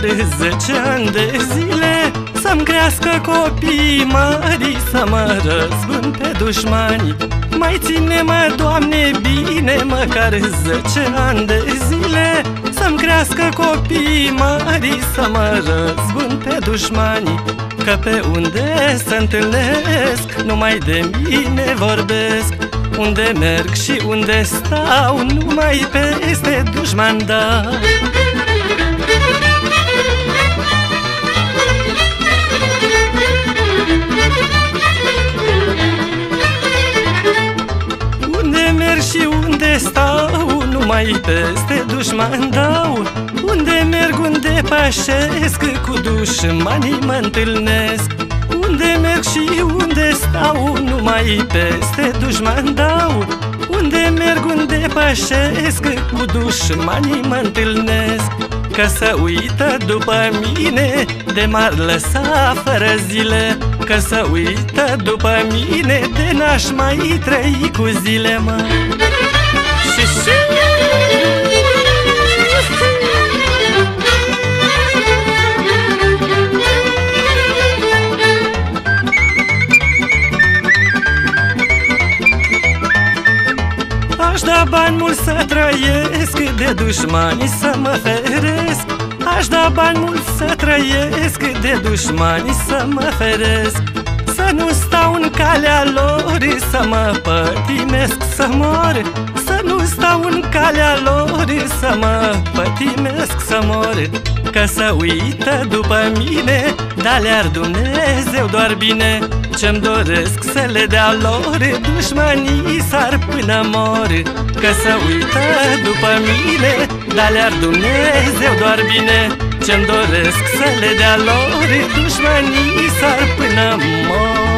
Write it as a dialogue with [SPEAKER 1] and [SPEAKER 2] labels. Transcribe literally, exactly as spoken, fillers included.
[SPEAKER 1] zece ani de zile, să-mi crească copiii mari, să mă răzbun pe dușmani. Mai ține-mă, Doamne, bine, măcar zece ani de zile, să-mi crească copiii mari, să mă răzbun pe dușmani. Că pe unde se întâlnesc, numai de mine vorbesc. Unde merg și unde stau, numai peste dușman dau. Unde merg și unde stau, numai peste dușman dau. Unde merg, unde pășesc, cu dușmanii mă întâlnesc. Unde merg și unde stau, numai peste dușman dau. Unde merg, unde pășesc, cu dușmanii mă întâlnesc. Că să uită după mine, de m-ar lăsa fără zile. Că să uită după mine, de n-aș mai trăi cu zile, mă. Și și aș da bani mulți să trăiesc, de dușmani să mă feresc. Aș da bani mulți să trăiesc, de dușmani să mă feresc. Să nu stau în calea lor, să mă pătimesc să mor. Să nu stau în calea lor, să mă pătimesc să mor. Că să uită după mine, dar le-ar Dumnezeu doar bine. Ce-mi doresc să le dea lor, dușmanii s-ar până mor. Că să uită după mine, dar le-ar Dumnezeu doar bine. Ce-mi doresc să le dea lor, dușmanii s-ar până mor.